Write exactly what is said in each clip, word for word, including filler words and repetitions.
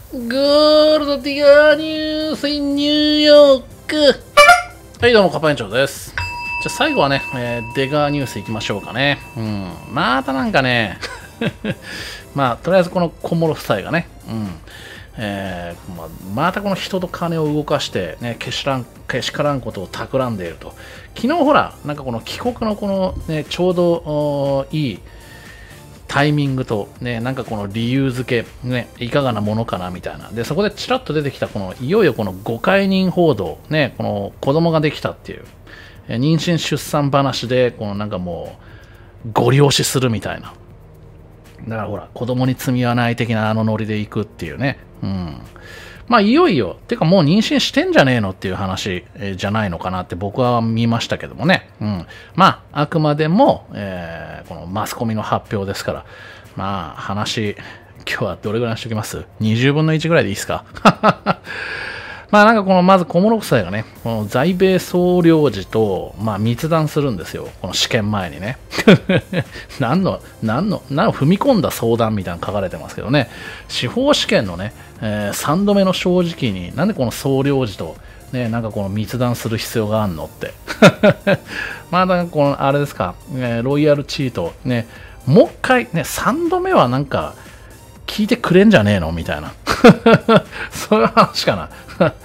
ゴールドディガーニュースインニューヨーク。はい、どうも、カパ園長です。じゃあ最後はね、えー、デガーニュースいきましょうかね。うん。またなんかね、まあ、とりあえずこの小諸夫妻がね、うん。えーまあ、またこの人と金を動かして、ね、けしらん、けしからんことを企んでいると。昨日ほら、なんかこの帰国のこの、ね、ちょうどいいタイミングと、ね、なんかこの理由付け、ね、いかがなものかなみたいな。で、そこでちらっと出てきた、この、いよいよこのごかい人報道、ね、この子供ができたっていう、え妊娠出産話で、このなんかもう、ご利用しするみたいな。だからほら、子供に罪はない的なあのノリで行くっていうね。うん。まあ、いよいよ、てかもう妊娠してんじゃねえのっていう話、えー、じゃないのかなって僕は見ましたけどもね。うん。まあ、あくまでも、えー、このマスコミの発表ですから、まあ、話、今日はどれぐらいにしておきます ?にじゅう 分のいちぐらいでいいですかまあなんかこのまず小室夫妻がね、この在米総領事と、まあ、密談するんですよ。この試験前にね。何の、何の、何を踏み込んだ相談みたいなの書かれてますけどね。司法試験のね、えー、さんどめの正直に、なんでこの総領事と、ね、なんかこの密談する必要があるのって。まあなんかこの、あれですか、えー、ロイヤルチート、ね、もう一回、ね、さんどめはなんか、聞いてくれんじゃねえのみたいな。そういう話かな。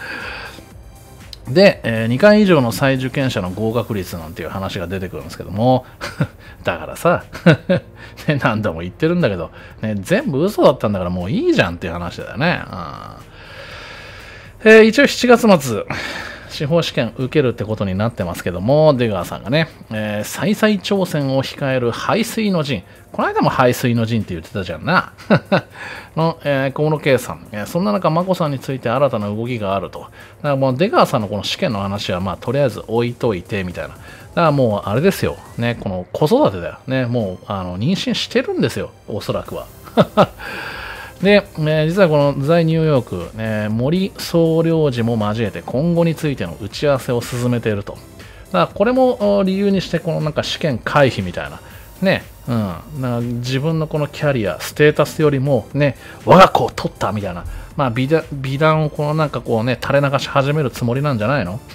で、えー、にかい以上の再受験者の合格率なんていう話が出てくるんですけども、だからさ、ね、何度も言ってるんだけど、ね、全部嘘だったんだからもういいじゃんっていう話だよね。うんえー、一応しちがつ末、司法試験受けるってことになってますけども、出川さんがね、えー、再々挑戦を控える背水の陣。この間も背水の陣って言ってたじゃんな。の、えー、小室圭さん、えー。そんな中、眞子さんについて新たな動きがあると。だからもう出川さんのこの試験の話は、まあ、とりあえず置いといて、みたいな。だからもう、あれですよ。ね、この子育てだよ。ね、もう、あの、妊娠してるんですよ。おそらくは。で、えー、実はこの在ニューヨーク、えー、森総領事も交えて今後についての打ち合わせを進めていると。だからこれも理由にして、このなんか試験回避みたいな。ね、うん。なんか自分のこのキャリア、ステータスよりも、ね、我が子を取ったみたいな。まあ美談、美談をこのなんかこうね、垂れ流し始めるつもりなんじゃないの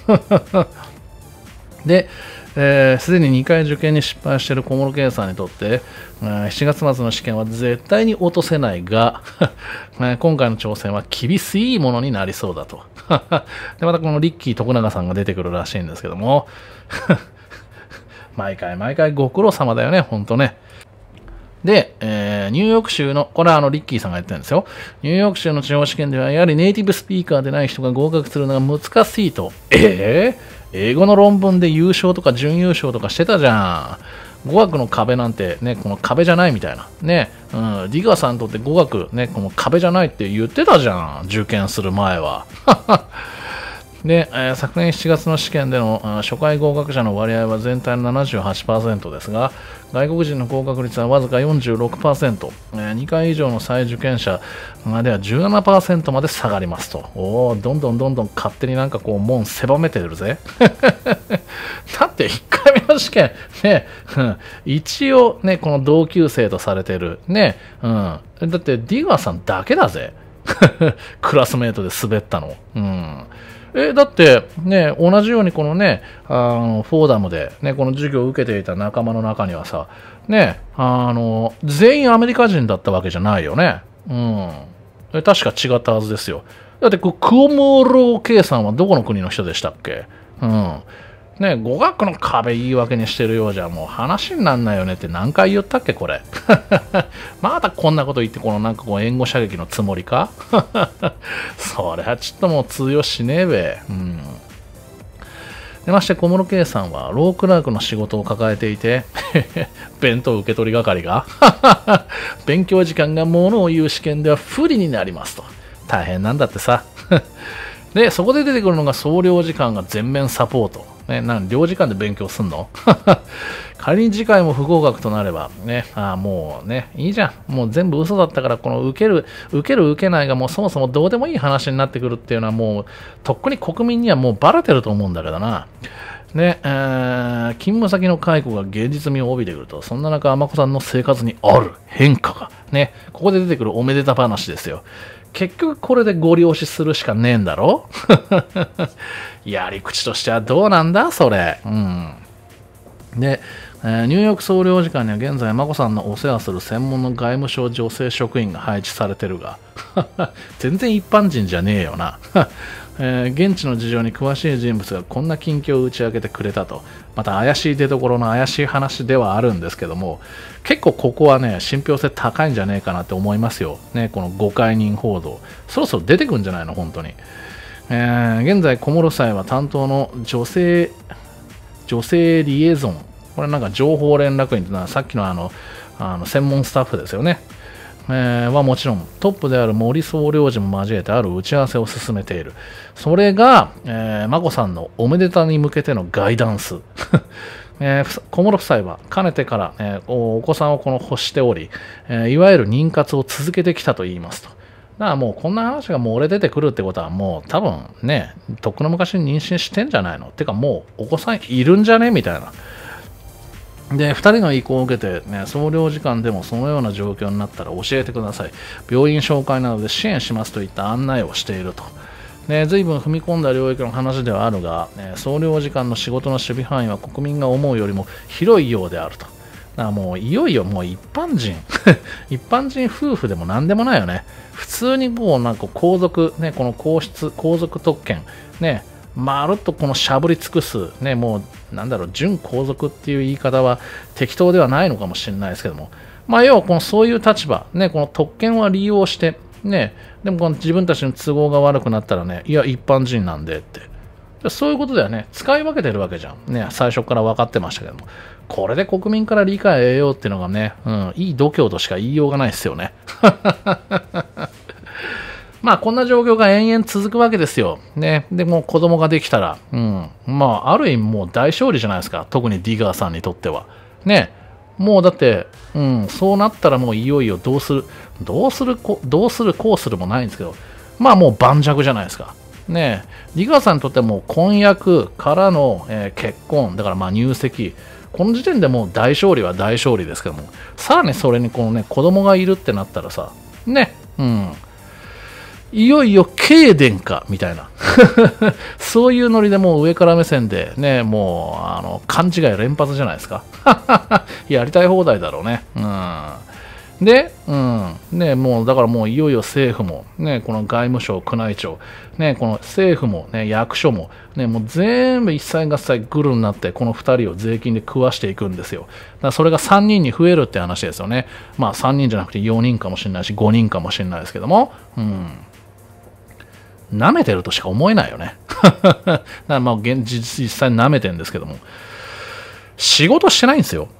で、す、えー、で、ににかい受験に失敗している小室圭さんにとって、しちがつ末の試験は絶対に落とせないが、今回の挑戦は厳しいものになりそうだと。で、またこのリッキー徳永さんが出てくるらしいんですけども、毎回毎回ご苦労様だよね、ほんとね。で、えー、ニューヨーク州の、これはあのリッキーさんが言ってるんですよ。ニューヨーク州の地方試験では、やはりネイティブスピーカーでない人が合格するのが難しいと。えー英語の論文で優勝とか準優勝とかしてたじゃん。語学の壁なんてね、この壁じゃないみたいな。ね、うん、ディガーさんにとって語学ね、この壁じゃないって言ってたじゃん。受験する前は。で、えー、昨年しちがつの試験での初回合格者の割合は全体の ななじゅうはちパーセント ですが、外国人の合格率はわずか よんじゅうろくパーセント、えー、にかい以上の再受験者では じゅうななパーセント まで下がりますと。おー、どんどんどんどん勝手になんかこう門狭めてるぜ。だっていっかいめの試験、ね、一応ね、この同級生とされてる。ね、うん。だってディガーさんだけだぜ。クラスメートで滑ったの。うん。え、だって、ね、同じようにこのね、あの、フォーダムで、ね、この授業を受けていた仲間の中にはさ、ね、あの、全員アメリカ人だったわけじゃないよね。うん。確か違ったはずですよ。だって、クオモロケイさんはどこの国の人でしたっけ？うん。ね、語学の壁言い訳にしてるようじゃもう話になんないよねって何回言ったっけこれ。またこんなこと言ってこのなんかこう援護射撃のつもりかそれはちょっともう通用しねえべ。うん。でまして小室圭さんはロークラークの仕事を抱えていて弁当受け取り係が勉強時間がものを言う試験では不利になりますと。大変なんだってさ。で、そこで出てくるのが総領事館が全面サポート。ね、なん領事館で勉強すんの仮に次回も不合格となれば、ね、あもうね、いいじゃん。もう全部嘘だったから、この受ける、受ける受けないがもうそもそもどうでもいい話になってくるっていうのはもう、とっくに国民にはもうバレてると思うんだけどな。で、えー、勤務先の解雇が現実味を帯びてくると、そんな中、天子さんの生活にある変化が、ね、ここで出てくるおめでた話ですよ。 結局これでご利用しするしかねえんだろやり口としてはどうなんだそれ。うん。で、えー、ニューヨーク総領事館には現在、眞子さんのお世話する専門の外務省女性職員が配置されてるが、全然一般人じゃねえよな。えー、現地の事情に詳しい人物がこんな近況を打ち明けてくれたと、また怪しい出所の怪しい話ではあるんですけども、結構ここはね、信憑性高いんじゃねえかなって思いますよ。ね、この誤解人報道。そろそろ出てくんじゃないの、本当に。えー、現在、小室夫妻は担当の女性、女性リエゾン、これなんか情報連絡員というのはさっきのあの、あの専門スタッフですよね。えー、はもちろんトップである森総領事も交えてある打ち合わせを進めている。それが、えー、眞子さんのおめでたに向けてのガイダンス。えー、小室夫妻はかねてから、えー、お子さんをこの欲しており、えー、いわゆる妊活を続けてきたといいますと。だからもうこんな話が漏れ出てくるってことはもう多分ね、とっくの昔に妊娠してんじゃないのってかもうお子さんいるんじゃねみたいな。で、ふたりの意向を受けて、ね、総領事館でもそのような状況になったら教えてください。病院紹介などで支援しますといった案内をしていると。ね、随分踏み込んだ領域の話ではあるが、ね、総領事館の仕事の守備範囲は国民が思うよりも広いようであると。だからもういよいよもう一般人、一般人夫婦でも何でもないよね。普通にもうなんか皇族、ね、この皇室、皇族特権、ね、まるっとこのしゃぶり尽くす、ね、もうなんだろう、準皇族っていう言い方は適当ではないのかもしれないですけども、まあ、要はこのそういう立場、ね、この特権は利用して、ね、でもこの自分たちの都合が悪くなったらね、いや、一般人なんでって。そういうことだよね。使い分けてるわけじゃん。ね、最初から分かってましたけども。これで国民から理解を得ようっていうのがね、うん、いい度胸としか言いようがないですよね。まあこんな状況が延々続くわけですよ。ね。で、もう子供ができたら、うん。まあある意味もう大勝利じゃないですか。特にディガーさんにとっては。ね。もうだって、うん、そうなったらもういよいよどうする、どうする、どうする、こうするもないんですけど、まあもう盤石じゃないですか。ね。ディガーさんにとってはもう婚約からの、えー、結婚、だからまあ入籍、この時点でもう大勝利は大勝利ですけども、さらにそれにこのね、子供がいるってなったらさ、ね。うん。いよいよ経伝かみたいなそういうノリでもう上から目線でね、もうあの勘違い連発じゃないですかやりたい放題だろうね。うん、で、うん、ね、もうだからもういよいよ政府もね、この外務省宮内庁ね、この政府もね、役所もね、もう全部一切合切グルになってこのふたりを税金で食わしていくんですよ。だからそれがさんにんに増えるって話ですよね。まあさんにんじゃなくてよにんかもしれないしごにんかもしれないですけども、うん。舐めてるとしか思えないよね。だからまあ現実実際舐めてるんですけども、仕事してないんですよ。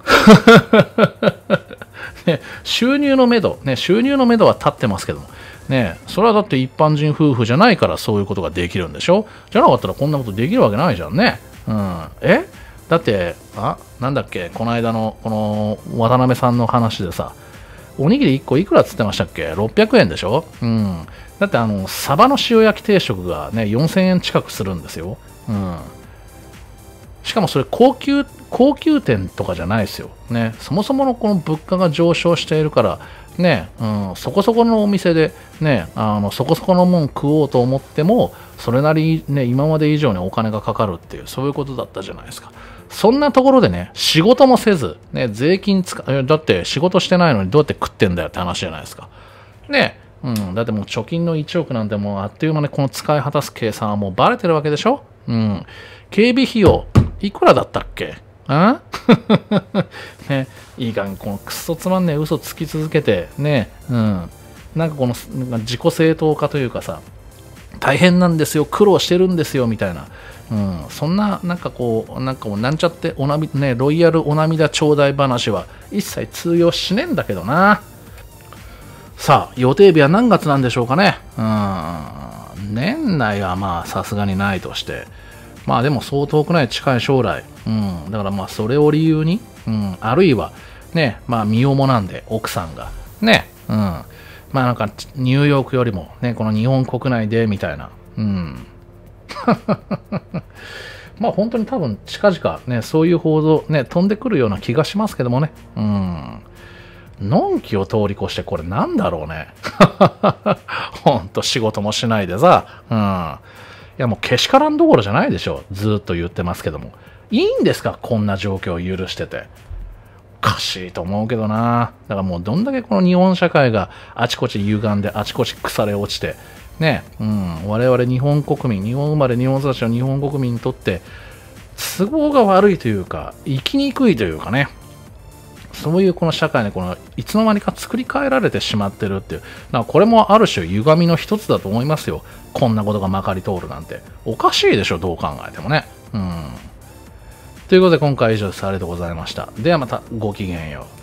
ね、収入のめど、ね、収入のめどは立ってますけども、ね、それはだって一般人夫婦じゃないからそういうことができるんでしょ。じゃなかったらこんなことできるわけないじゃんね。うん、えだって、あ、なんだっけ、この間のこの渡辺さんの話でさ、おにぎりいっこいくらっつってましたっけ？ ろっぴゃく 円でしょ。うん。だってあの、サバの塩焼き定食がね、よんせんえん近くするんですよ。うん。しかもそれ高級、高級店とかじゃないですよ。ね。そもそものこの物価が上昇しているから、ね、うん、そこそこのお店で、ね、あの、そこそこのもん食おうと思っても、それなりにね、今まで以上にお金がかかるっていう、そういうことだったじゃないですか。そんなところでね、仕事もせず、ね、税金使う、だって仕事してないのにどうやって食ってんだよって話じゃないですか。ね、うん、だってもう貯金のいちおくなんてもうあっという間にこの使い果たす計算はもうバレてるわけでしょ。うん。警備費用、いくらだったっけ？あね、いいかん、このくっそつまんねえ嘘つき続けて、ね、うん。なんかこの自己正当化というかさ、大変なんですよ、苦労してるんですよ、みたいな。うん、そんな、なんかこう、なんかもうなんちゃって、おなみ、ね、ロイヤルお涙頂戴話は一切通用しねえんだけどな。さあ、予定日は何月なんでしょうかね。うん、年内はまあ、さすがにないとして。まあでもそう遠くない近い将来。うん、だからまあ、それを理由に、うん、あるいは、ね、まあ、身重なんで、奥さんが。ね、うん。まあなんか、ニューヨークよりも、ね、この日本国内で、みたいな。うん。まあ本当に多分近々ね、そういう報道ね、飛んでくるような気がしますけどもね。うん。 のんきを通り越してこれなんだろうね。ほんと仕事もしないでさ。うん。いやもうけしからんどころじゃないでしょ。ずっと言ってますけども。いいんですかこんな状況を許してて。おかしいと思うけどな。だからもうどんだけこの日本社会があちこち歪んであちこち腐れ落ちて、ね、うん、我々日本国民、日本生まれ日本育ちの日本国民にとって都合が悪いというか、生きにくいというかね。そういうこの社会にこのいつの間にか作り変えられてしまってるっていう、なんかこれもある種歪みの一つだと思いますよ。こんなことがまかり通るなんて。おかしいでしょ、どう考えてもね。うん。ということで今回は以上です。ありがとうございました。ではまたごきげんよう。